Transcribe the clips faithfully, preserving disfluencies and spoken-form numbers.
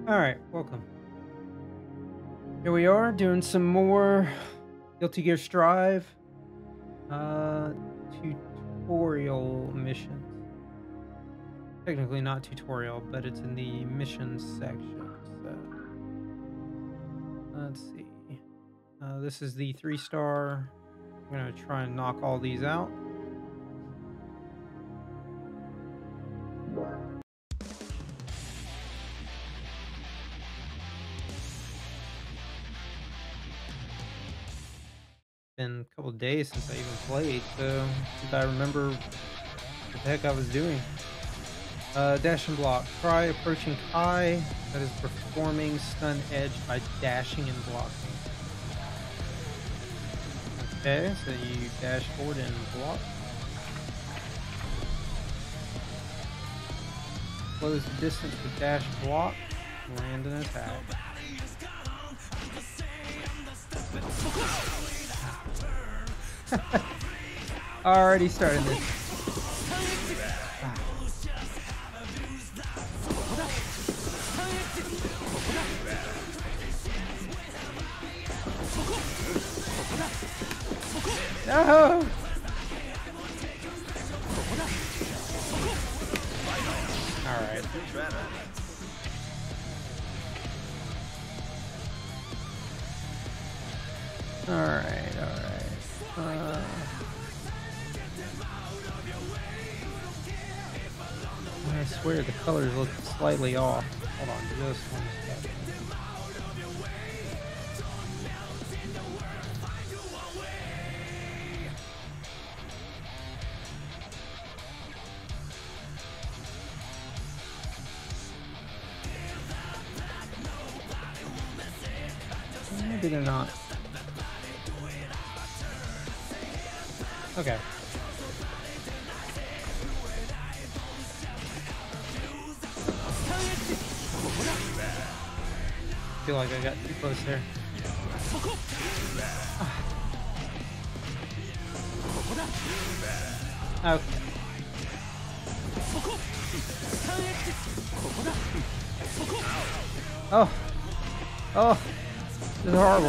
Alright, welcome. Here we are doing some more Guilty Gear Strive uh, tutorial missions. Technically not tutorial, but it's in the missions section. So let's see. Uh, this is the three star. I'm going to try and knock all these out. Been a couple of days since I even played, so if I remember what the heck I was doing. Uh, dash and block. Try approaching Kai, that is performing stun edge by dashing and blocking. Okay, so you dash forward and block. Close the distance with dash block. Land an attack. Already starting this. No! Alright. Alright, alright. Uh... I swear the colors look slightly off. Hold on, just one second. Maybe they're not. Okay. I feel like I got too close there. Okay. Oh. Oh. This is horrible.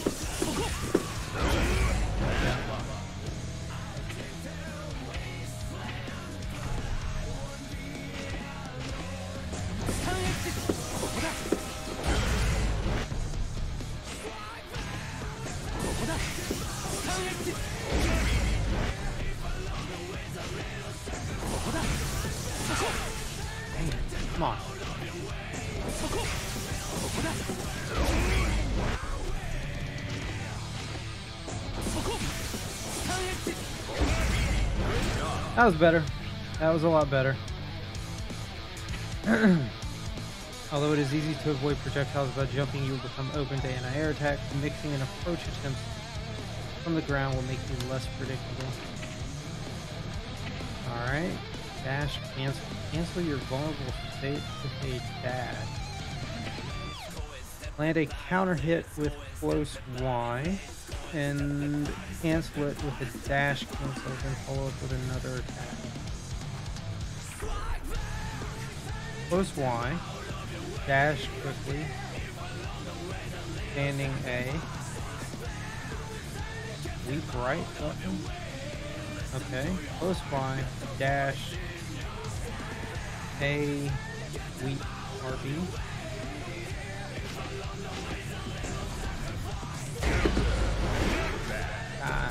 Come on. That was better. That was a lot better. Although it is easy to avoid projectiles by jumping, you will become open to anti-air attacks. Mixing and approach attempts from the ground will make you less predictable. Alright. Dash, cancel. Cancel your vulnerable state with a dash. Land a counter hit with close Y. And cancel it with a dash cancel, then follow up with another attack. Close Y. Dash quickly. Standing A. Leap right button. Okay. Close Y. Dash. A. Leap R B. Ah.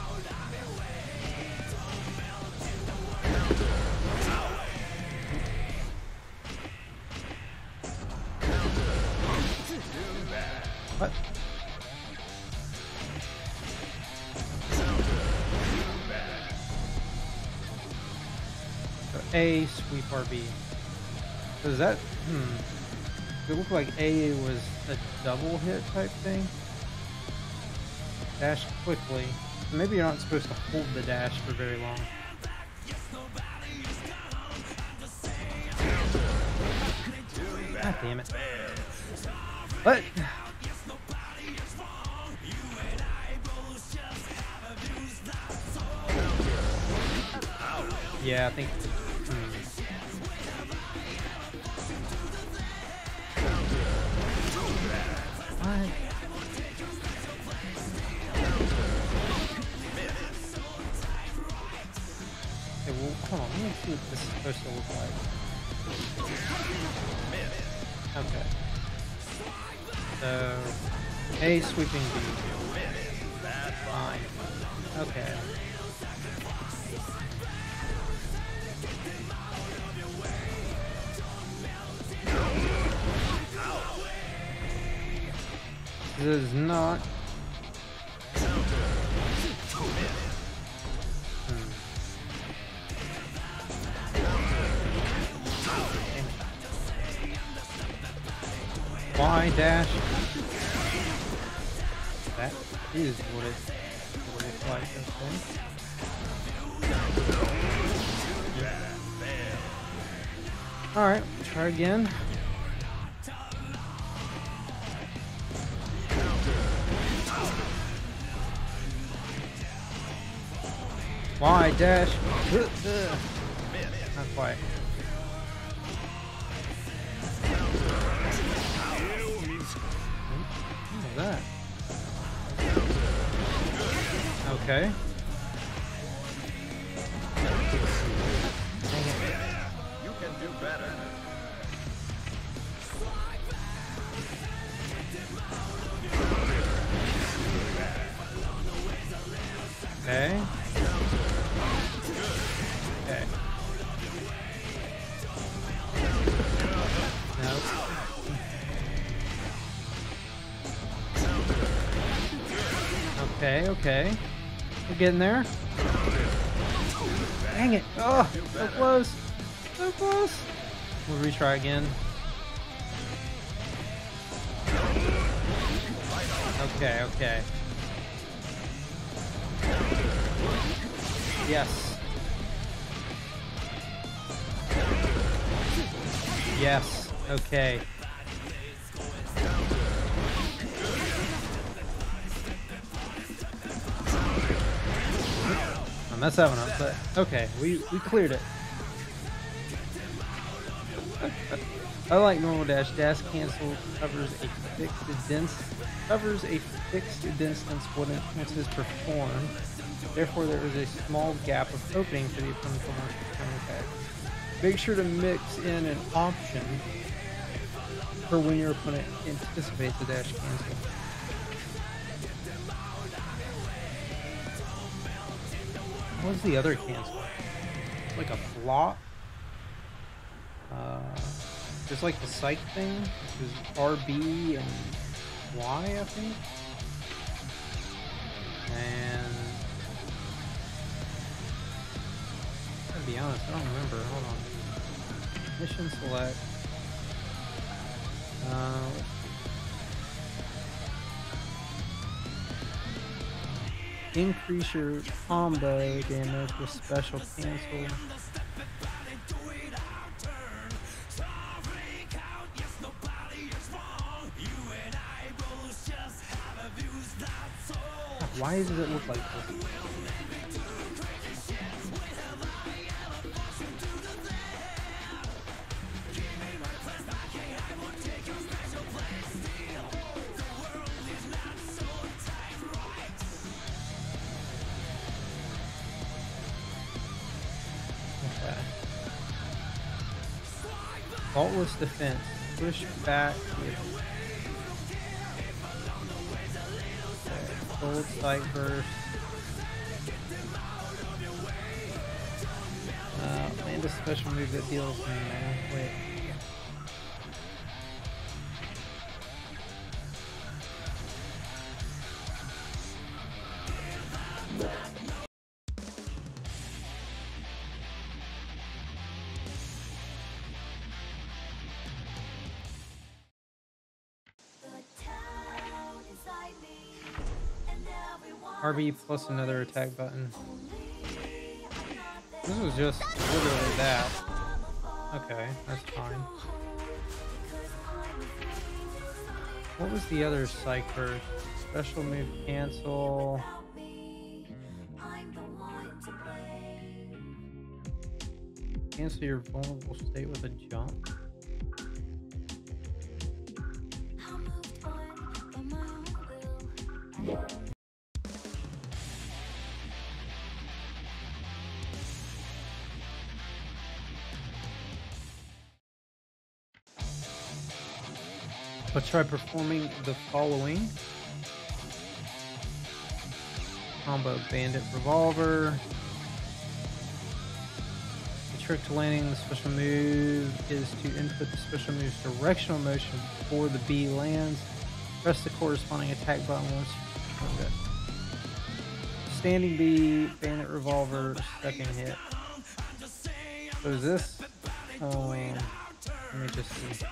What? So A, sweep R B. So is that, hmm. It looked like A was a double hit type thing. Dash quickly. Maybe you're not supposed to hold the dash for very long. God damn it. What? Yeah, I think. Hmm. cancel look like? Okay. So, A sweeping B. Fine. Okay. This is not. Hmm. Y dash. That is what it what it's like. Okay. All right, try again. Y dash. Not quite. What was that? Okay. Dang it. You can do better. Okay. Okay. Nope. Okay, okay. We're getting there. Dang it. Oh, so close. So close. We'll retry again. Okay, okay. Yes. Yes. Okay. I messed that one up, but okay, we, we cleared it. I like normal dash. Dash cancel covers a fixed dense covers a fixed distance when it once it is performed. Therefore, there is a small gap of opening for the opponent's attack. Make sure to mix in an option for when your opponent anticipates the dash cancel. What was the other cancel? Like a flop? Uh, just like the psych thing, which is R B and Y, I think. And to be honest, I don't remember. Hold on. Mission select. Uh, increase your combo damage with special cancel. Why does it look like this? Okay. Faultless defense. Push back with Gold Sight Burst. Uh, land a special move that deals mana. Wait. R B plus another attack button. This was just literally that. Okay, that's fine. What was the other psych burst? Special move cancel. Cancel your vulnerable state with a jump. Let's try performing the following. Combo Bandit Revolver. The trick to landing the special move is to input the special move's directional motion before the B lands. Press the corresponding attack button once. Okay. Standing B, Bandit Revolver, second hit. So is this? Um, let me just see.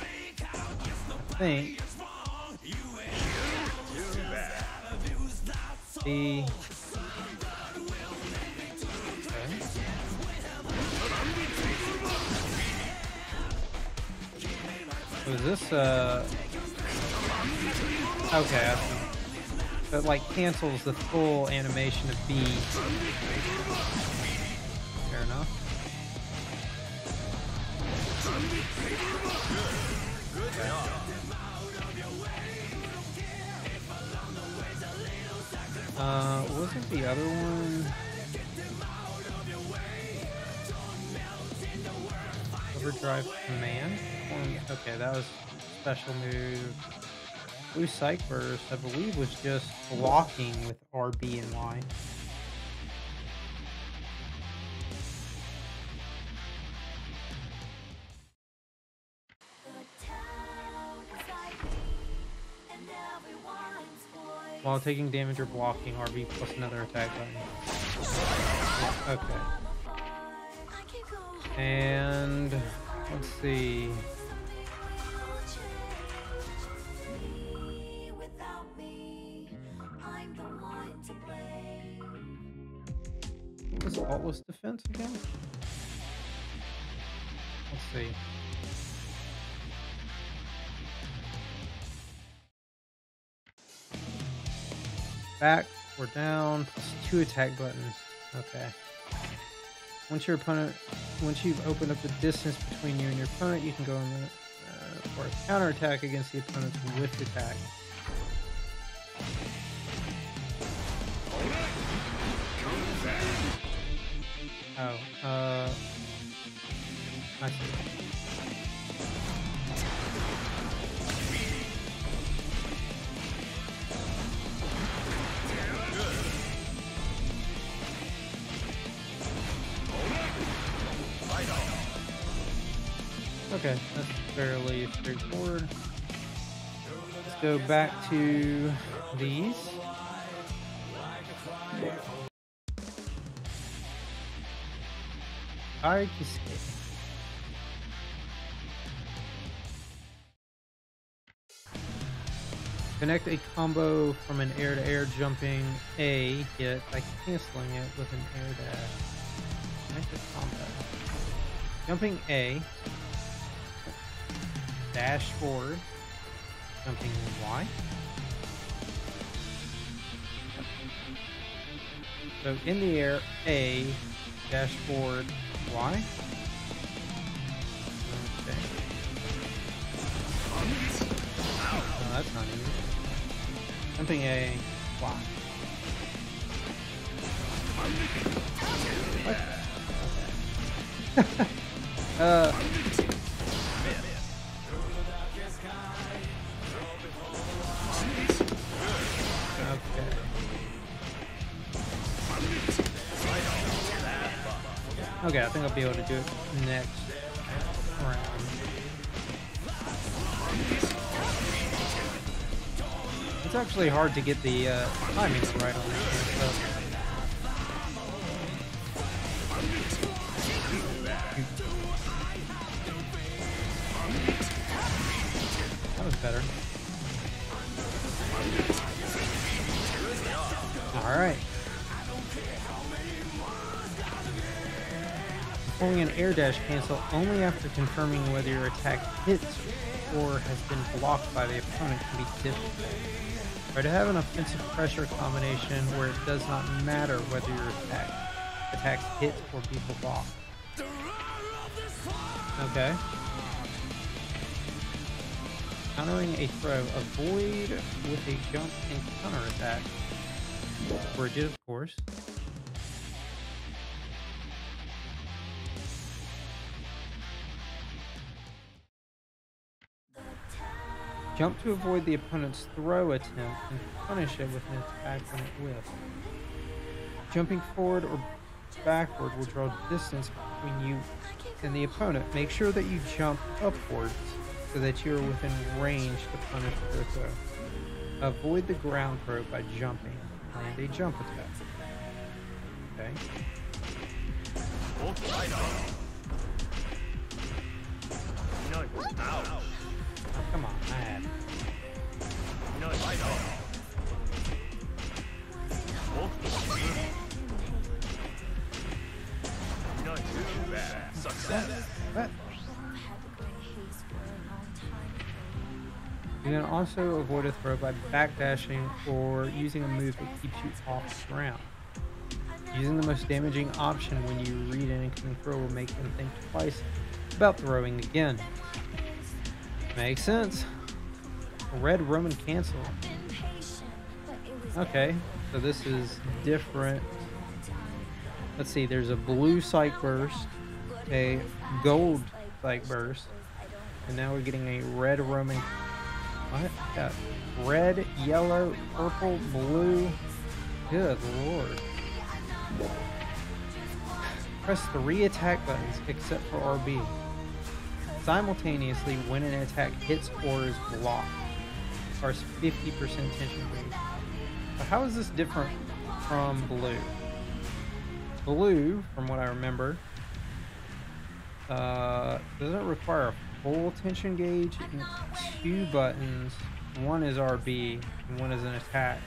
I think. B. Okay. So is this, uh. Okay. That like cancels the full animation of B. Fair enough. Okay. Uh, wasn't the other one? Overdrive Command? Okay, that was special move. Blue Psych Burst, I believe, was just blocking with R, B, and Y. While taking damage or blocking, R B plus another attack button. Okay. And let's see. What was faultless defense again? Let's see. Back or down, plus two attack buttons. Okay. Once your opponent, once you've opened up the distance between you and your opponent, you can go in the, uh, for a counterattack against the opponent's whiff attack. Oh, uh, I see. Okay, that's fairly straightforward. Let's go back to these. Alright, escape. Connect a combo from an air-to-air jumping A hit by canceling it with an air dash. Connect a combo. Jumping A. Dash forward. Jumping Y. So in the air, A. Dash forward, Y. Okay. Oh, that's not easy. Jumping A, Y. What? Okay. uh. Okay. Okay, I think I'll be able to do it next round. It's actually hard to get the uh, timing right on this one, so. That was better. Alright. Performing an air dash cancel only after confirming whether your attack hits or has been blocked by the opponent can be difficult. Try to have an offensive pressure combination where it does not matter whether your attack attacks hit or be blocked. Okay. Countering a throw, avoid with a jump and counter attack. Bridge it, of course. Jump to avoid the opponent's throw attempt and punish it with an attack when it whiffs. Jumping forward or backward will draw distance between you and the opponent. Make sure that you jump upwards so that you are within range to punish their throw. Avoid the ground throw by jumping. Land a jump attack. Okay. Oh, come on, I had it. What? You can also avoid a throw by backdashing or using a move that keeps you off the ground. Using the most damaging option when you read an incoming throw will make them think twice about throwing again. Makes sense. Red Roman cancel. Okay, so this is different. Let's see, there's a blue psych burst, a gold psych burst, and now we're getting a red Roman. What? Yeah. Red, yellow, purple, blue. Good lord. Press three attack buttons except for R B. Simultaneously when an attack hits or is blocked. Requires fifty percent tension rate. So how is this different from blue? Blue, from what I remember, uh, doesn't require a full tension gauge, and it's two buttons. One is R B and one is an attack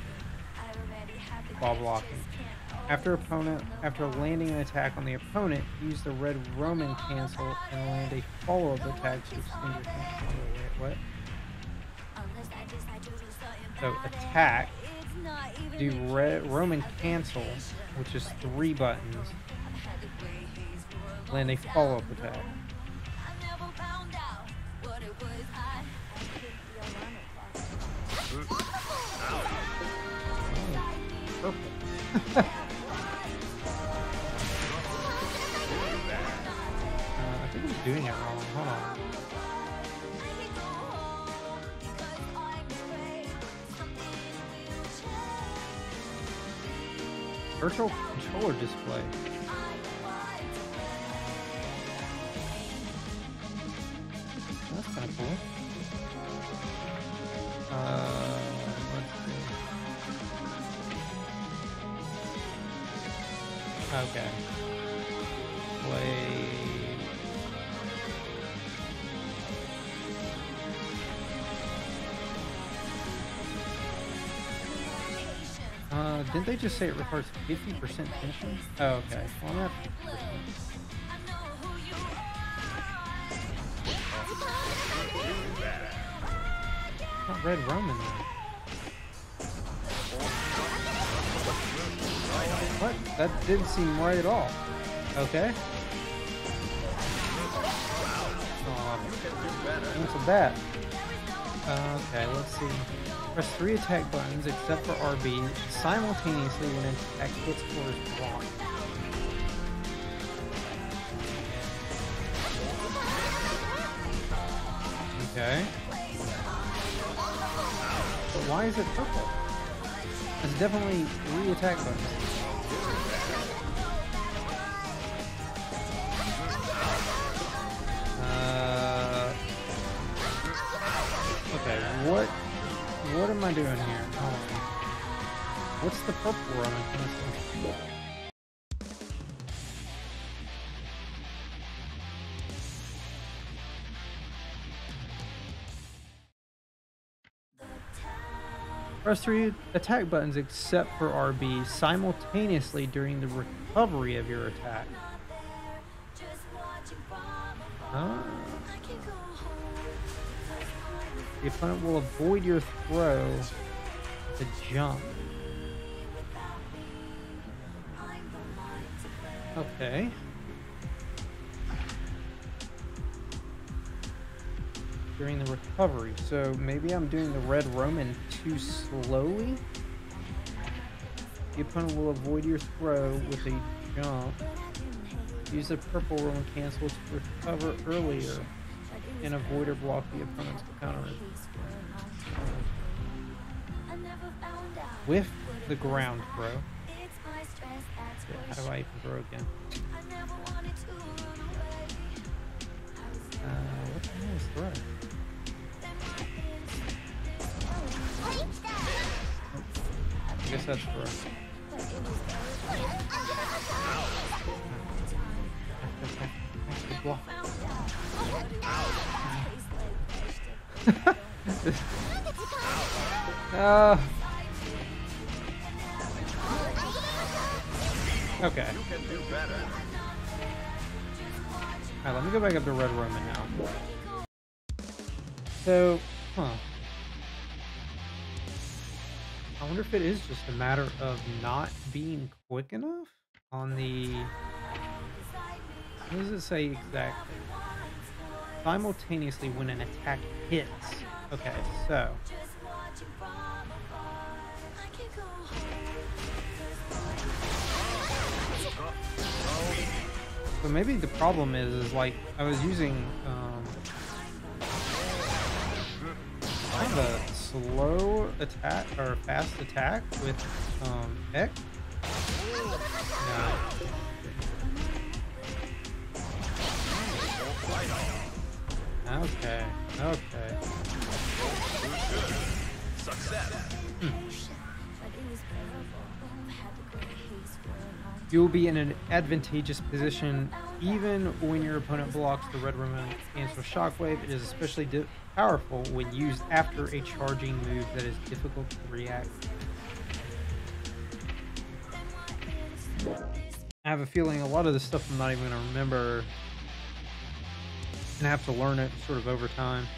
while blocking. After opponent, after landing an attack on the opponent, use the red Roman cancel and land a follow-up attack to extend your cancel. Wait, what? So attack, do red Roman cancel, which is three buttons, land a follow-up attack. Oh, purple. uh, I think I'm doing it wrong. Hold on. Virtual controller display. That's kind of cool. Uh, let's see. Okay. Play. Uh, didn't they just say it requires fifty percent tension? Oh, okay. Well, not fifty percent. Not red Roman though. What? That didn't seem right at all. Okay. Oh, cancel that. Uh, okay, let's see. Press three attack buttons except for R B simultaneously when an attack hits or is blocked. Okay. But why is it purple? It's definitely three attack buttons. Uh, okay, what what am I doing here? Oh. What's the purple Roman cancel? Press three attack buttons except for R B simultaneously during the recovery of your attack. Uh, the opponent will avoid your throw to jump. Okay. During the recovery. So maybe I'm doing the red Roman too slowly. The opponent will avoid your throw with a jump. Use the purple Roman cancel to recover earlier. and avoid or block the opponent's counter. With the ground throw. How do I even throw again? Uh, what the hell is throw? I guess that's throw. Block. uh, okay. You can do better. Alright, let me go back up to Red Roman now. So, huh. I wonder if it is just a matter of not being quick enough on the... What does it say exactly? Simultaneously when an attack hits. Okay, so... So maybe the problem is, is like, I was using um, kind of a slow attack, or fast attack with um, X. No. Okay, okay. Hmm. You'll be in an advantageous position even when your opponent blocks the Red Roman cancel Shockwave. It is especially powerful when used after a charging move that is difficult to react. I have a feeling a lot of this stuff I'm not even going to remember and have to learn it sort of over time.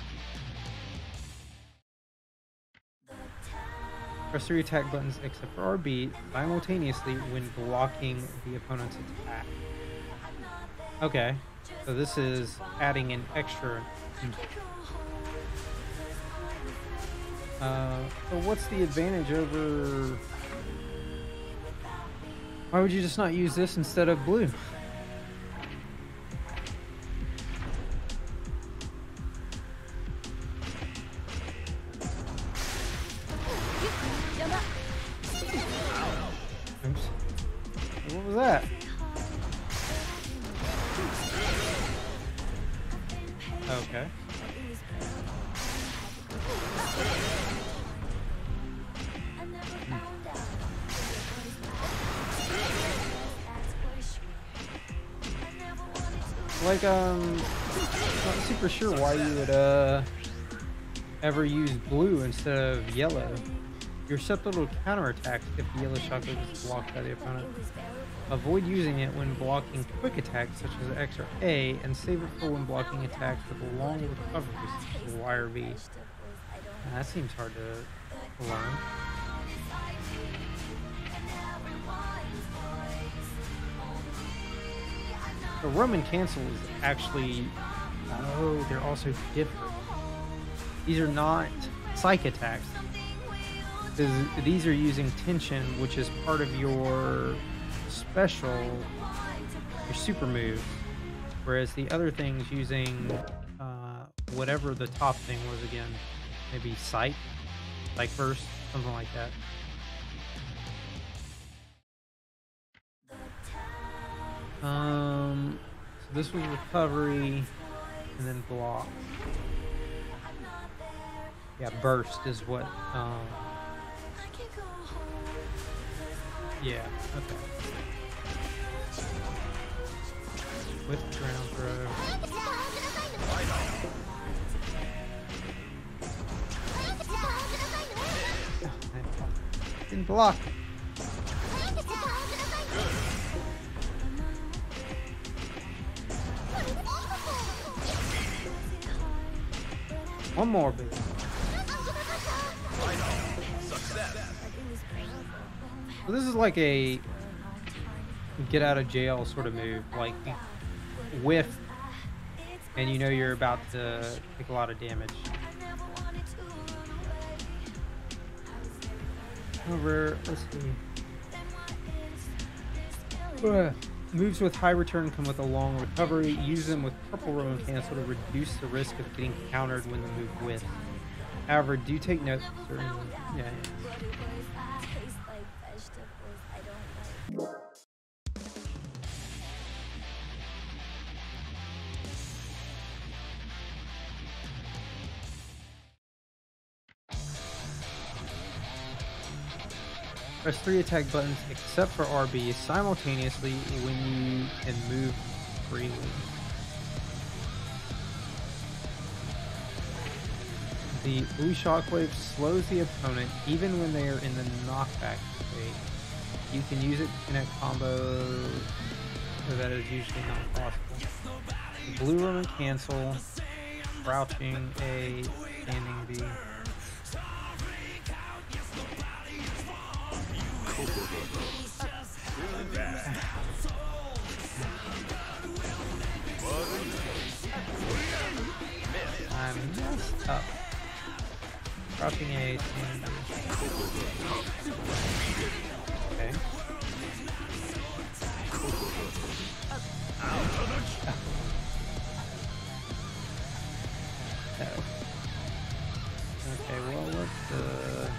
Press three attack buttons except for R B simultaneously when blocking the opponent's attack. Okay, so this is adding an extra. Uh, so what's the advantage over... Why would you just not use this instead of blue? Oops. What was that? Okay. Like, um, not super sure why you would, uh, ever use blue instead of yellow. You're susceptible to counterattacks if the yellow shockwave is blocked by the opponent. Avoid using it when blocking quick attacks such as X or A, and save it for when blocking attacks with a long recovery such as Y or V. Now, that seems hard to learn. The Roman cancel is actually... Oh, they're also different. These are not psych attacks. These are using tension, which is part of your special, your super move. Whereas the other thing's using uh, whatever the top thing was again. Maybe psych, psych burst, something like that. Um, so this was recovery, and then block. Yeah, burst is what. Um, yeah. Okay. With ground throw. Didn't block. One more, baby. So this is like a get out of jail sort of move, like whiff, and you know you're about to take a lot of damage. Over, let's see. Uh, Moves with high return come with a long recovery. Use them with purple Roman cancel to reduce the risk of getting countered when the move whiffs. However, do take note. Certain, yeah, yeah. Press three attack buttons except for R B simultaneously when you can move freely. The blue shockwave slows the opponent even when they are in the knockback state. You can use it to connect combos that is usually not possible. The blue Roman cancel, crouching A, standing B. I messed up. Crouching A, standing B. Okay. Oh. Okay, well, let's, uh...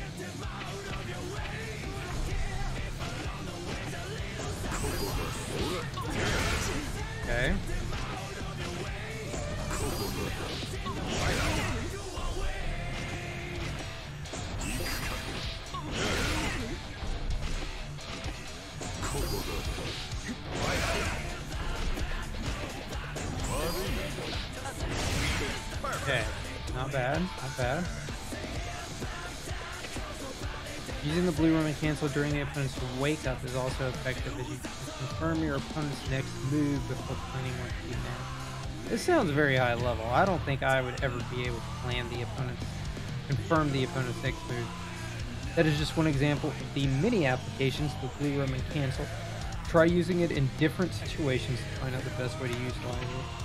Okay. Okay, not bad, not bad. Using the blue Roman cancel during the opponent's wake up is also effective as you confirm your opponent's next move before planning what to do next. This sounds very high level. I don't think I would ever be able to plan the opponent's, confirm the opponent's next move. That is just one example of the many applications of the blue Roman cancel. Try using it in different situations to find out the best way to utilize it.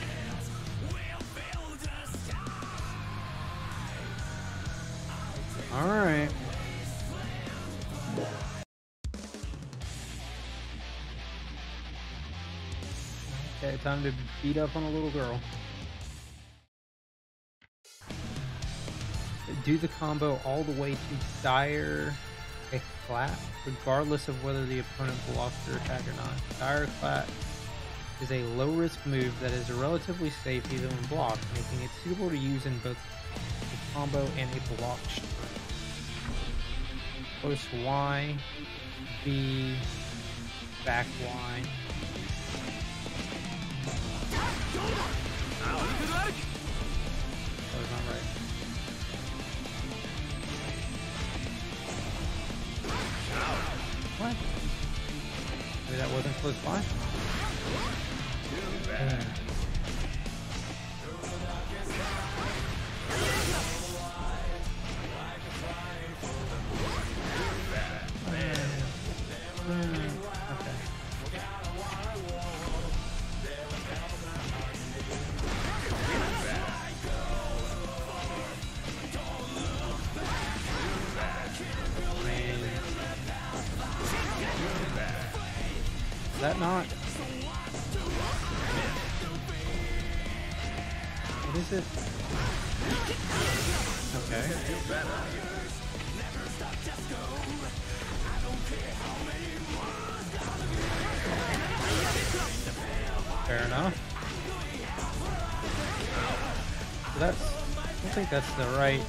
Alright. Okay, time to beat up on a little girl. Do the combo all the way to dire a clap, regardless of whether the opponent blocks your attack or not. Dire clap is a low-risk move that is relatively safe even when blocked, making it suitable to use in both a combo and a block string. Close Y, B, back Y. That was not right. What? Maybe that wasn't close by? Uh. Is that not? What is it? Okay. Fair enough. That's, I don't think that's the right.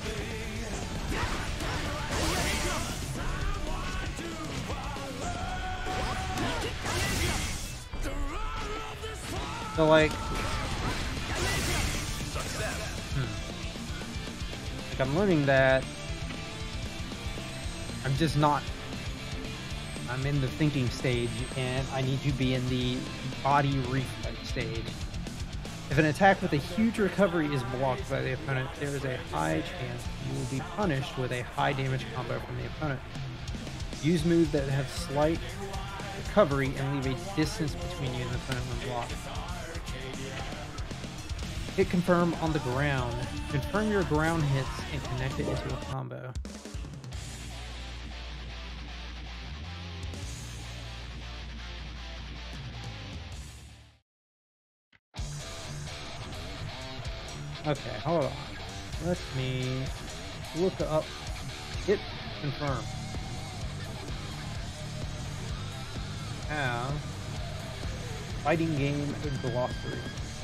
So like, hmm. like I'm learning that I'm just not, I'm in the thinking stage and I need to be in the body reflex stage. If an attack with a huge recovery is blocked by the opponent, there is a high chance you will be punished with a high damage combo from the opponent. Use moves that have slight recovery and leave a distance between you and the opponent when blocked. Hit confirm on the ground. Confirm your ground hits and connect it into a combo. Okay, hold on. Let me look up. Hit confirm. Have fighting game glossary.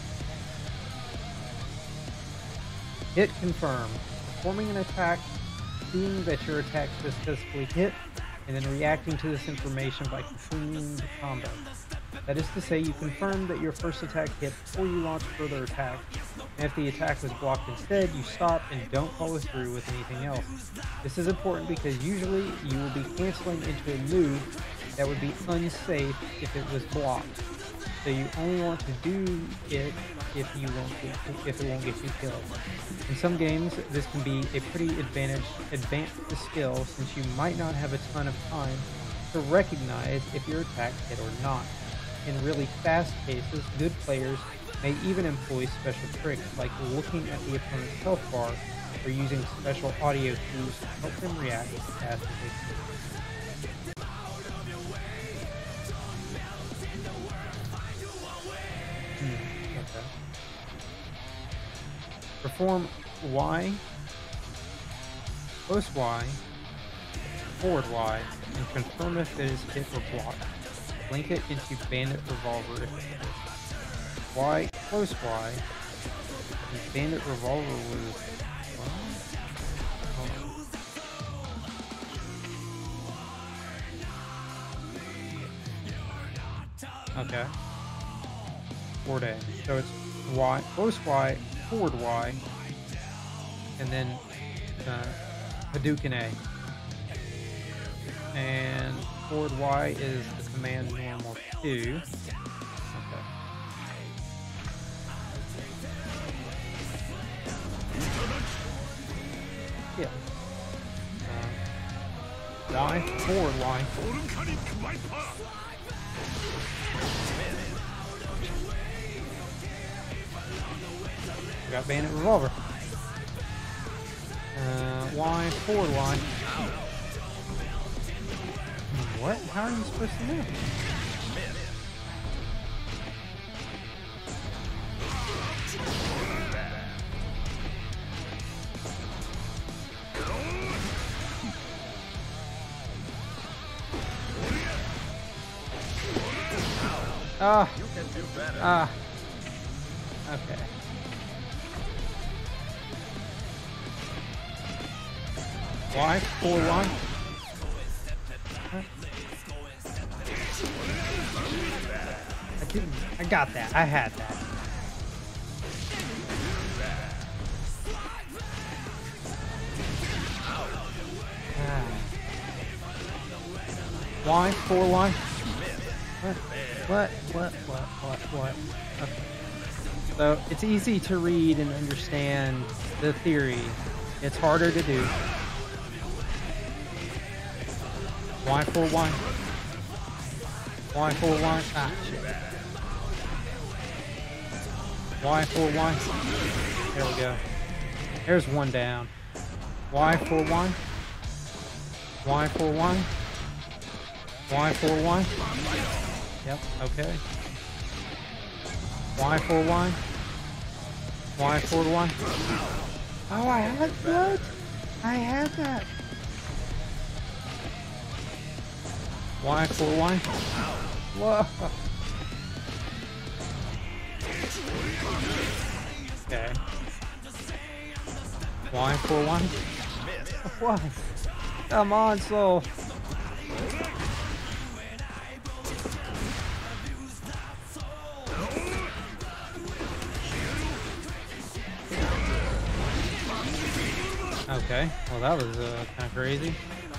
Hit confirm. Performing an attack, seeing that your attack successfully hit, and then reacting to this information by continuing the combo. That is to say, you confirm that your first attack hit before you launch further attack, and if the attack was blocked instead, you stop and don't follow through with anything else. This is important because usually you will be canceling into a move that would be unsafe if it was blocked. So you only want to do it if you won't get, if it won't get you killed. In some games, this can be a pretty advantage, advanced skill since you might not have a ton of time to recognize if your attack hit or not. In really fast cases, good players may even employ special tricks like looking at the opponent's health bar or using special audio cues to help them react as fast as they can. Hmm, okay. Perform Y, close Y, forward Y, and confirm if it is hit or blocked. Link it into Bandit Revolver if it is. Y, close Y, and Bandit Revolver was... Oh. Okay. Forward A. So it's Y, close Y, forward Y, and then uh, Hadouken A. And forward Y is the command normal two. Okay. Yeah. Uh, Y, forward Y. We got Bandit Revolver. Uh, Y, forward Y. What? How are you supposed to know? Ah. You can do better. Ah. Okay. Y, four, one. I didn't. I got that. I had that. Ah. Y, four, one. What? What? What? What? What? What? Okay. So it's easy to read and understand the theory. It's harder to do. Y four one. Y four one. Ah, shit. Y four one. There we go. There's one down. Y four one. Y four one. Y four one. Yep, okay. Y four one. Y four one. Oh, I had that. I had that. Y four one. Whoa. Okay. Y four one. What? Come on, Soul. Okay, well that was uh, kind of crazy.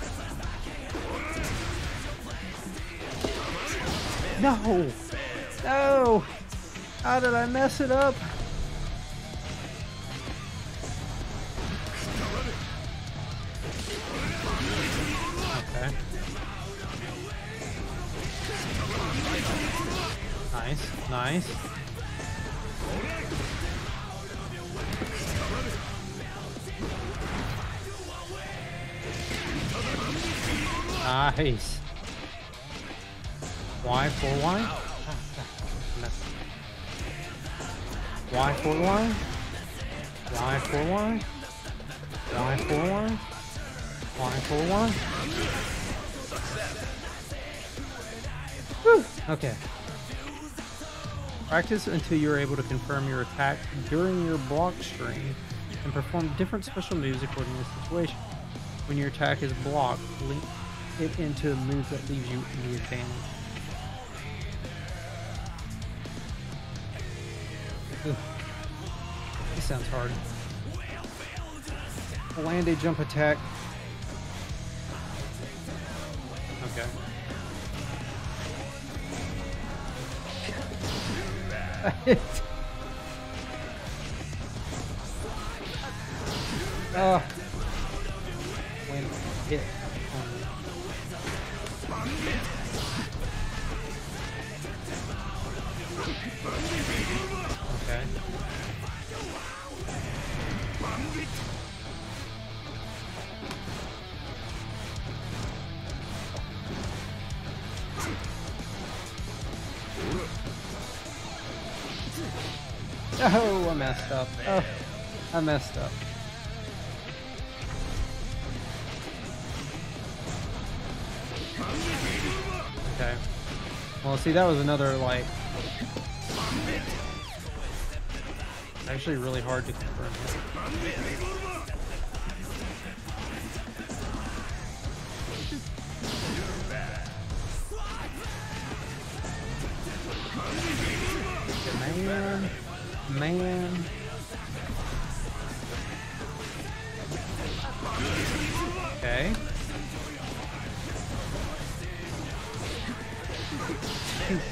No! No! How did I mess it up? Okay. Nice, nice. Nice. Y four Y. Y four Y. Y four Y. Y four Y. Y four Y. Whew. Okay. Practice until you're able to confirm your attack during your block string and perform different special moves according to the situation. When your attack is blocked, link it into a move that leaves you in the advantage. Ugh. This sounds hard. Land a jump attack. Okay. Oh. When hit. Okay. Oh, I messed up. Oh, I messed up. Okay. Well, see, that was another, like, actually really hard to confirm. Man. Man. Okay. Shoot.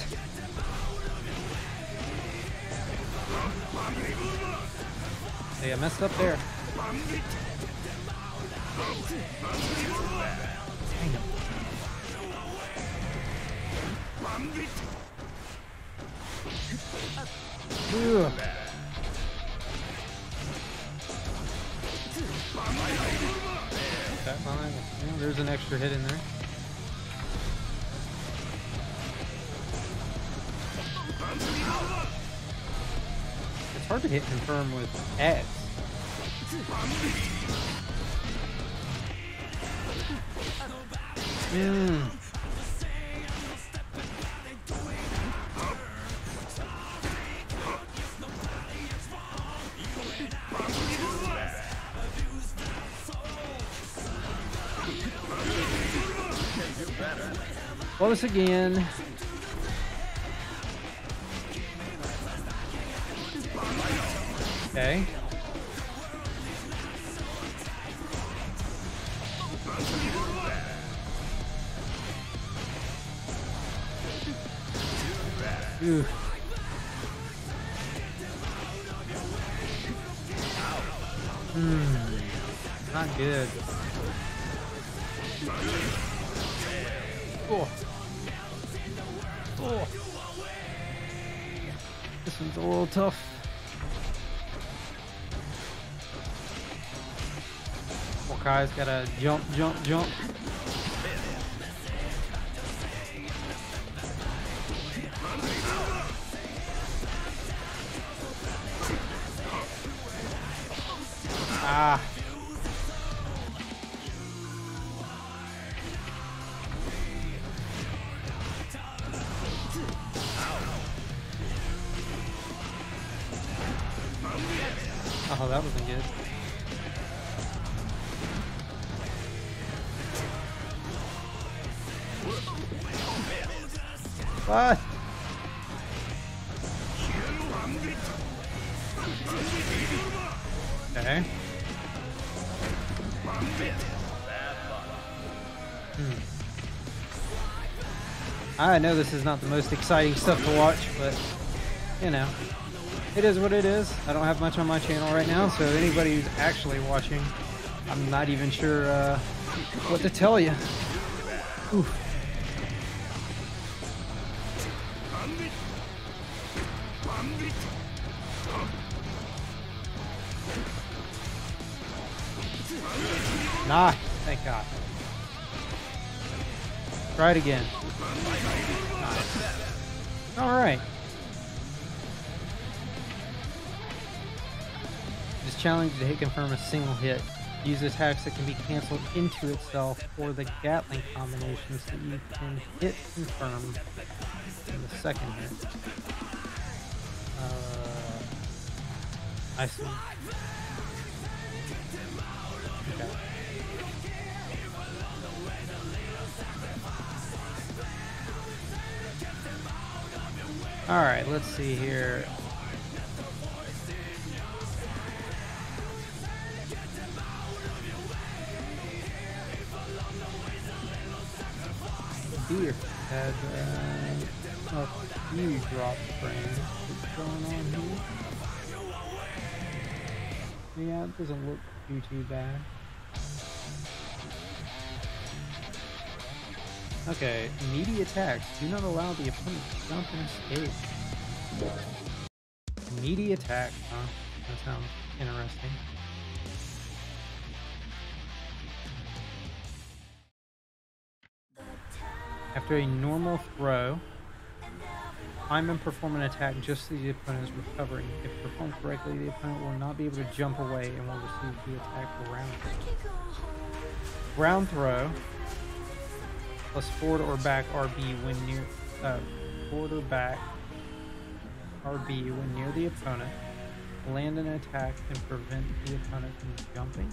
Hey, I messed up there. Dang it. Ugh. That line, yeah, there's an extra hit in there. It's hard to hit confirm with X. Mm. Close again. Okay. Ooh. Hmm. Not good. Oh. Oh. This one's a little tough. Hawkeye's gotta jump, jump, jump. Ah. Oh, that wasn't good. What? Okay. Hmm. I know this is not the most exciting stuff to watch, but you know, it is what it is. I don't have much on my channel right now, so anybody who's actually watching, I'm not even sure uh, what to tell you. Oof. Nah, thank God. Try it again. All right. It's challenging to hit confirm a single hit. Use attacks that can be canceled into itself or the Gatling combinations that you can hit confirm in the second hit. Uh, I see. Okay. Alright, let's see here. Beer had uh, a few drop frames. What's going on here? Yeah, it doesn't look too too bad. Okay, meaty attacks do not allow the opponent to jump and escape. Meaty attack, huh? That sounds interesting. After a normal throw, climb and perform an attack just as the opponent is recovering. If performed correctly, the opponent will not be able to jump away and will receive the attack for round. Ground throw plus forward or back R B when near uh, forward or back R B when near the opponent. Land an attack and prevent the opponent from jumping.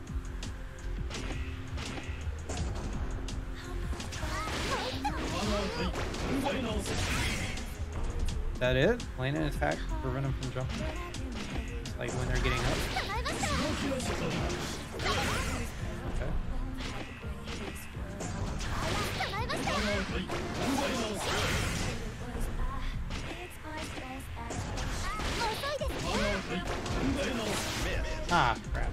Is that it? Land an attack, prevent them from jumping. Like when they're getting up. Okay. Ah, crap.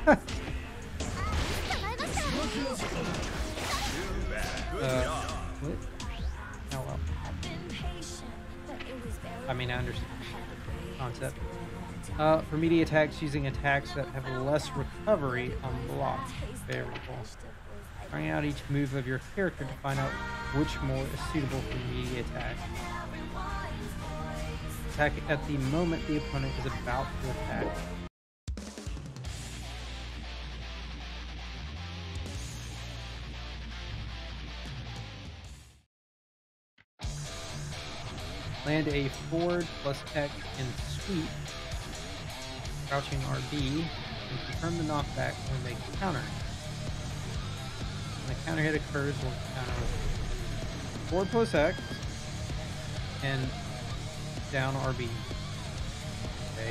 uh, what? Oh well. I mean, I understand the concept. Uh, for meaty attacks, using attacks that have less recovery on block. Very cool. Trying out each move of your character to find out which more is suitable for meaty attack. Attack at the moment the opponent is about to attack. Land a forward plus X and sweep, crouching R B, and confirm the knockback when they counter. When the counter hit occurs, we'll counter forward plus X and down R B. Okay.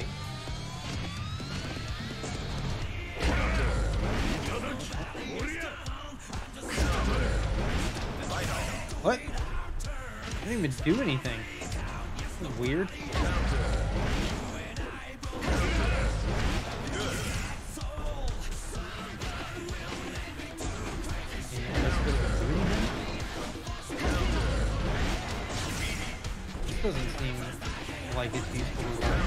What? I didn't even do anything. This is weird. This doesn't seem like it's useful to learn.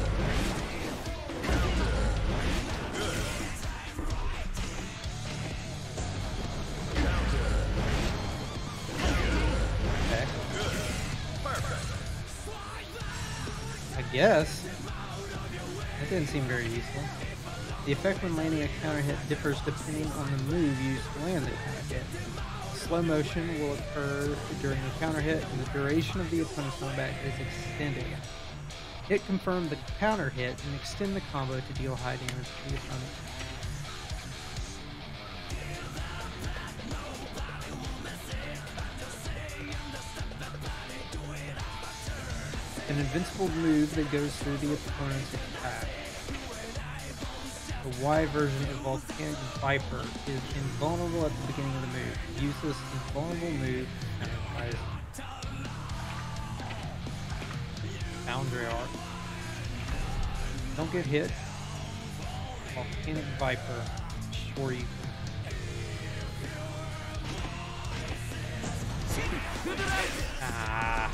Okay. I guess. That didn't seem very useful. The effect when landing a counter hit differs depending on the move used to land the counter hit. Slow motion will occur during the counter hit, and the duration of the opponent's knockback is extended. Hit confirm the counter hit and extend the combo to deal high damage to the opponent. An invincible move that goes through the opponent's attack. The Y version of Volcanic Viper is invulnerable at the beginning of the move. Use this invulnerable move and counterclass Foundry Arc. Don't get hit. Volcanic Viper. Sure you can. Ah.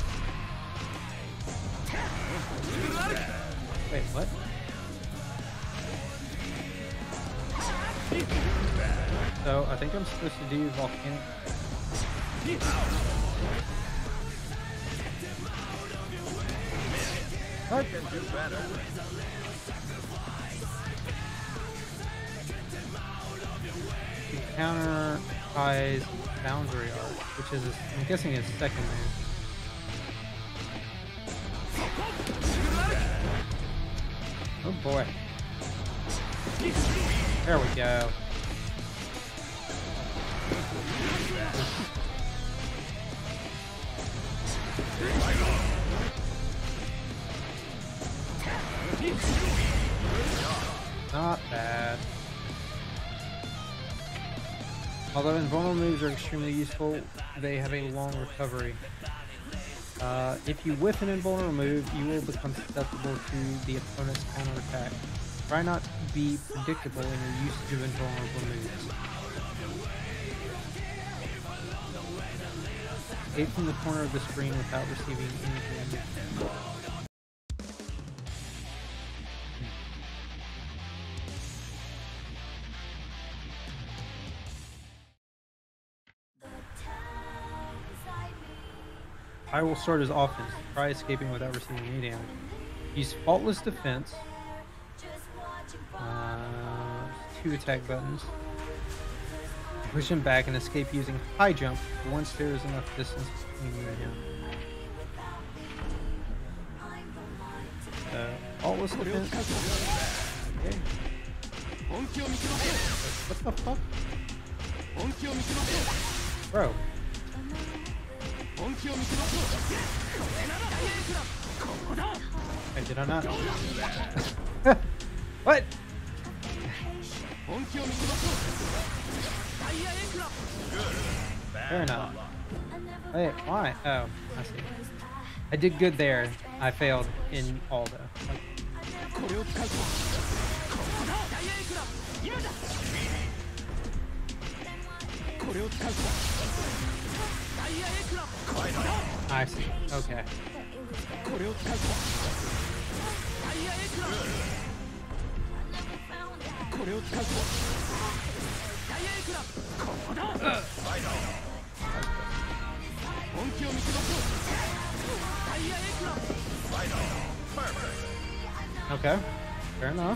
Wait, what? So, I think I'm supposed to do volcanic. What? counter ties boundary art, which is, I'm guessing, his second move. Oh boy. There we go. Not bad. Although invulnerable moves are extremely useful, they have a long recovery. Uh, if you whiff an invulnerable move, you will become susceptible to the opponent's counterattack. Try not to be predictable in your usage of invulnerable moves. Escape from the corner of the screen without receiving any damage. I will start as offense. Try escaping without receiving any damage. Use faultless defense. Uh, two attack buttons. Push him back and escape using high jump once there is enough distance between you and him. Uh, faultless defense. Okay. What the fuck? Bro. Hey, did I not? What? Fair enough. Wait, why? Oh, I see. I did good there. I failed in all though. I see. Okay. Okay, fair enough.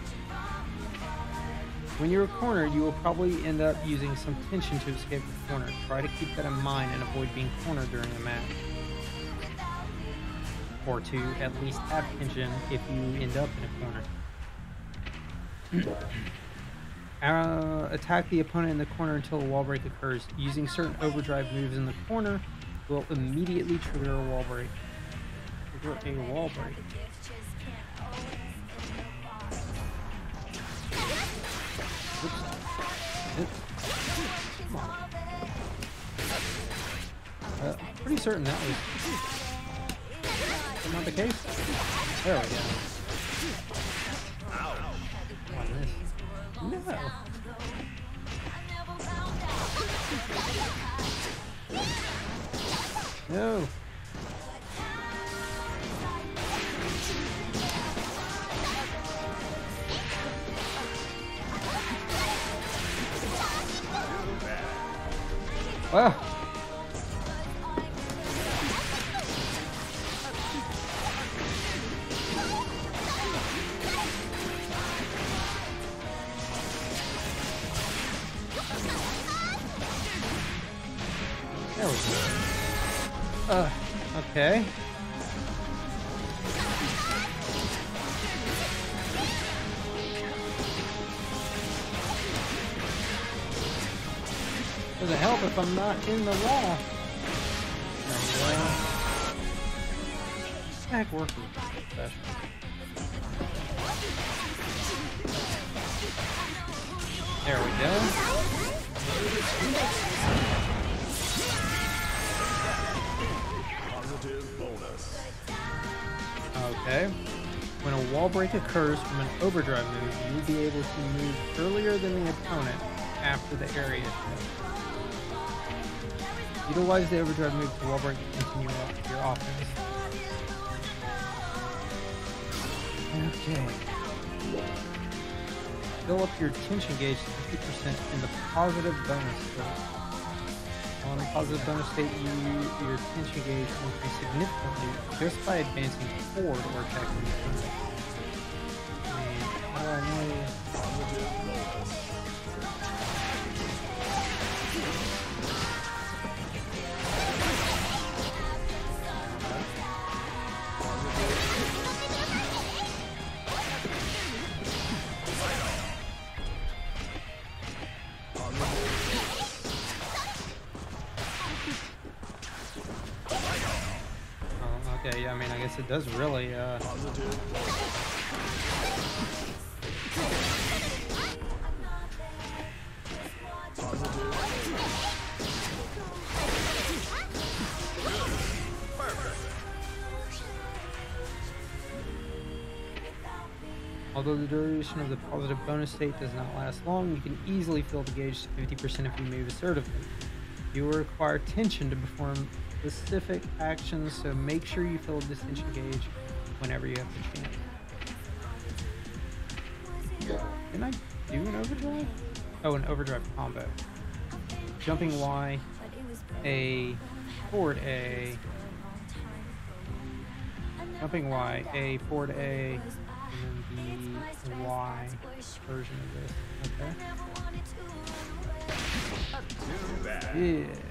When you're cornered, you will probably end up using some tension to escape the corner. Try to keep that in mind and avoid being cornered during a match. Or to at least have tension if you end up in a corner. uh, attack the opponent in the corner until a wall break occurs. Using certain overdrive moves in the corner will immediately trigger a wall break. Trigger a wall break. Oops. Oops. Come on. Uh, pretty certain that was not the case. There we go. Come on, this. No. No. Well. There we go. Uh, okay. Doesn't help if I'm not in the wall. There we go. Back working. Special. There we go. Okay. When a wall break occurs from an overdrive move, you will be able to move earlier than the opponent after the area shift. Utilize the overdrive move to wall break and continue your offense. Okay. Fill up your tension gauge to fifty percent in the positive bonus state. On the positive bonus state, you, your tension gauge will increase significantly just by advancing forward or attacking the opponent. And how do I know? Okay, yeah, I mean, I guess it does really, uh... Although the duration of the positive bonus state does not last long, you can easily fill the gauge to fifty percent if you move assertively. You will require tension to perform specific actions, so make sure you fill this tension gauge whenever you have the chance. Can I do an overdrive? Oh, an overdrive combo. Jumping Y, A, forward A. Jumping Y, A, forward A, and then the Y version of this. Okay. Yeah.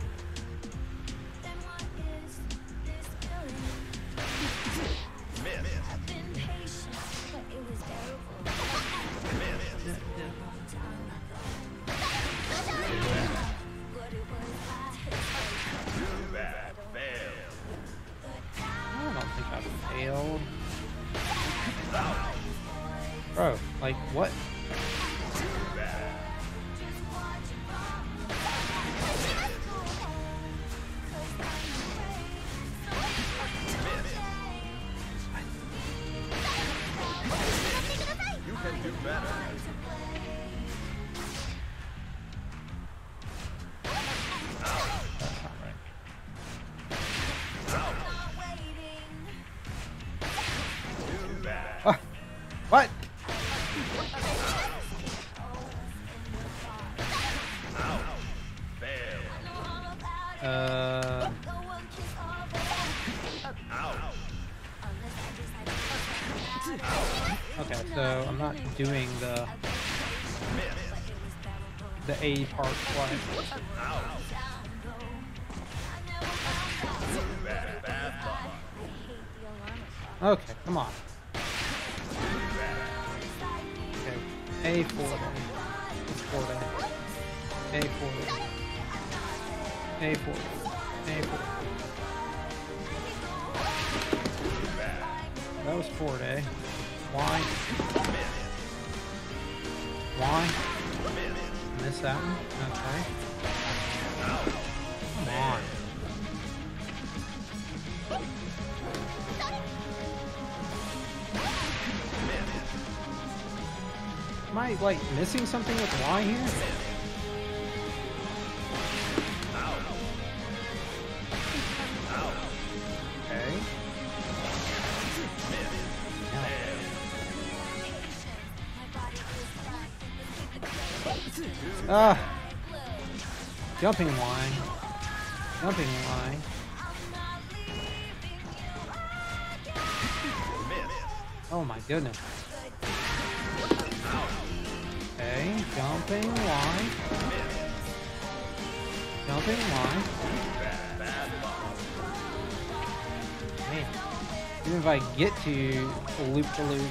I don't think I failed. Bro, like what? You can do better. Uh, what? Uh. Okay, so I'm not doing the the A part twice. Okay, come on. Okay, A forward. It's forward. A forward. A forward. A forward. That was forward A. Why? Why? Miss that one? Okay. Come on. Am I, like, missing something with Y here? Okay. Ah! Jumping line. Jumping line. Oh my goodness. Okay, jumping line. Jumping line. Man, even if I get to loop to loop.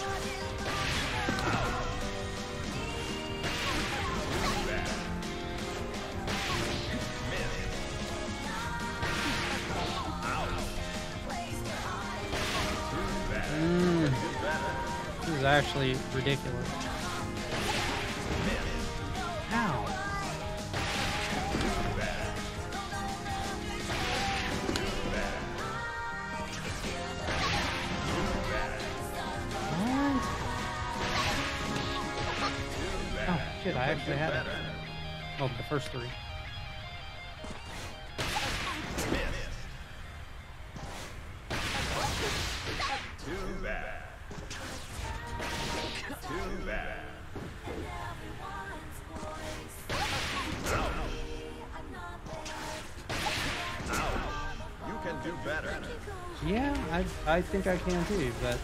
Mm, this is actually ridiculous. Ow. Oh shit, I actually had it. Oh, the first three. Too bad. Too bad. You can do better. Yeah, I I think I can too, but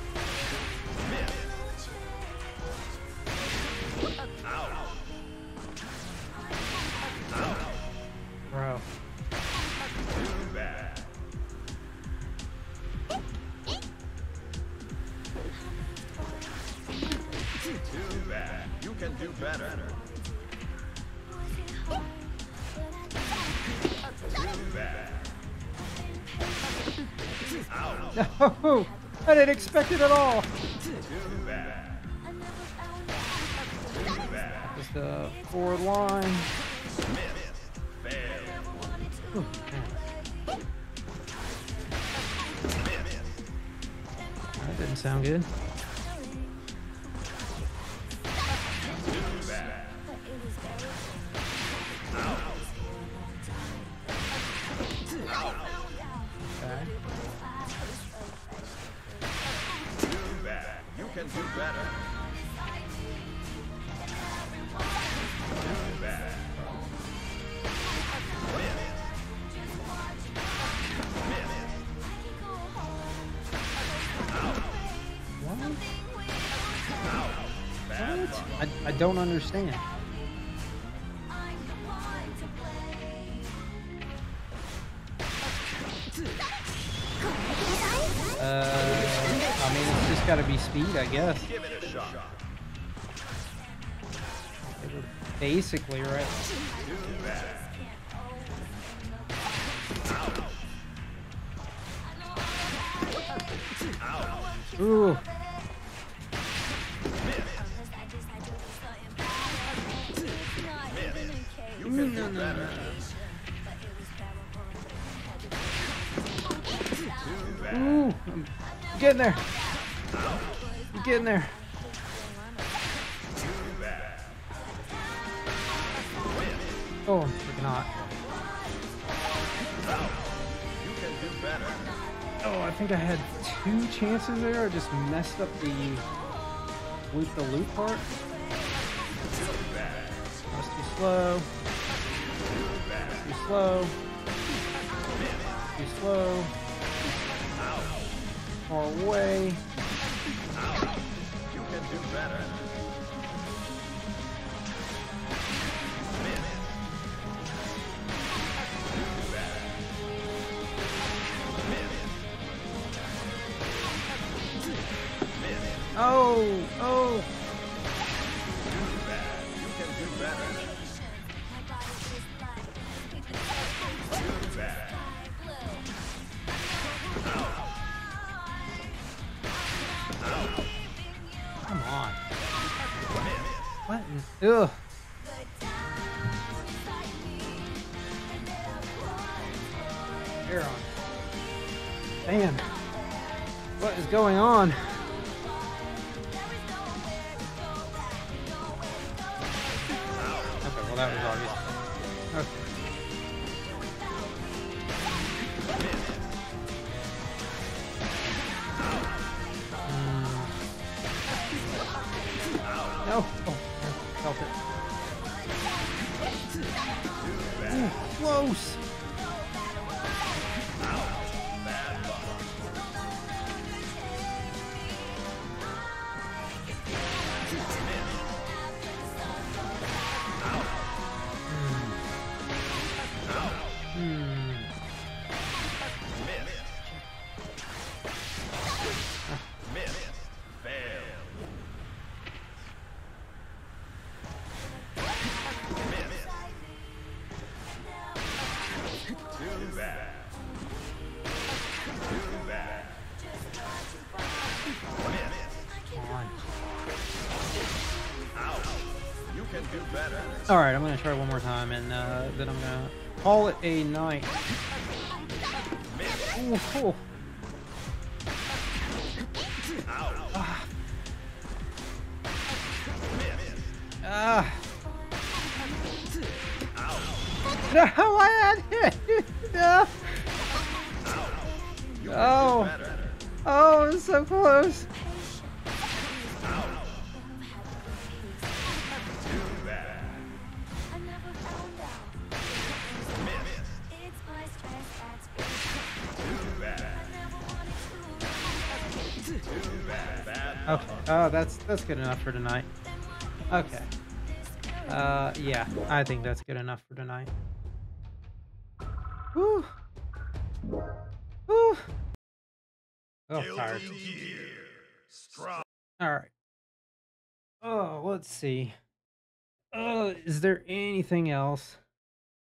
bro. Too bad. Too bad. You can do better. Too bad. No, I didn't expect it at all. Too bad. Just the forward line. Miss. Fail. Ooh, man. That didn't sound good. Too bad. Okay. Too bad. You can do better. Too bad. What? Bad What? luck. I, I don't understand. Uh, I mean, it's just gotta be speed, I guess. Give it a shot. They were basically right. Too bad. Ooh. You can do better. Too bad. Ooh. I'm getting there. I'm getting there. Too bad. Oh, I'm freaking hot. You can do better. Oh, I think I had two chances there. I just messed up the loop the loop part. Too bad. I was too slow. Too bad. Too slow. Too slow. Far away. You can do better. Too bad. Oh, oh. Too bad. You can do better. Too bad. Come on. What? in- Ugh. Air on. Man. What is going on? Okay, well that was obvious. Okay. Mm. No. Oh, I felt it. Ooh, close. Hmm. Miss. Fail. Too bad. Too bad. Come on. Out. You can do better. All right, I'm gonna try one more time, and uh, then I'm gonna call it a night. Ooh, cool. Ah. Ah. No, I had it. No. You can Oh. do better. Oh, it was so close. Too bad. Too bad. Too bad. Bad. Okay. Oh, that's that's good enough for tonight. Okay. Uh, yeah, I think that's good enough for tonight. Whew. Whew. Oh, tired. Guity Gear Strive. All right. Oh, let's see. Uh, is there anything else